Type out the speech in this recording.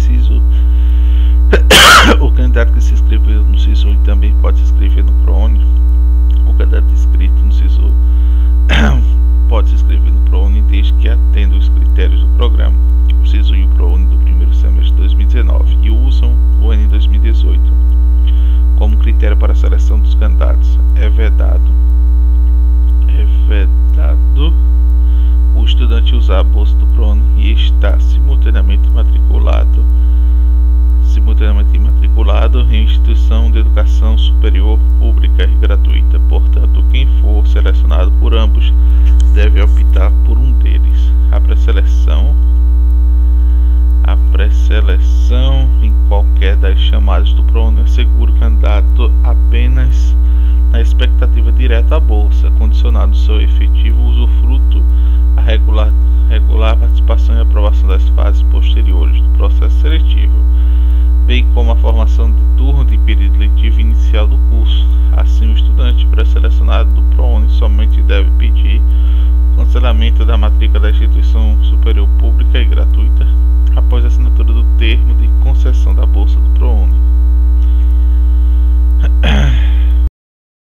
CISO, o candidato que se inscreveu no SISU também pode se inscrever no ProUni. O candidato inscrito no SISU pode se inscrever no ProUni desde que atenda os critérios do programa. O SISU e o ProUni do primeiro semestre de 2019 e usam o Enem 2018 como critério para a seleção dos candidatos. É vedado o estudante usar a bolsa do ProUni e estar simultaneamente imatriculado em instituição de educação superior pública e gratuita. Portanto, quem for selecionado por ambos deve optar por um deles. A pré-seleção em qualquer das chamadas do ProUni assegura o candidato apenas na expectativa direta à bolsa, condicionado seu efetivo usufruto a regular participação e aprovação das fases posteriores do processo seletivo, bem como a formação de turno de período letivo inicial do curso. Assim, o estudante pré-selecionado do ProUni somente deve pedir o cancelamento da matrícula da instituição superior pública e gratuita após a assinatura do termo de concessão da bolsa do ProUni.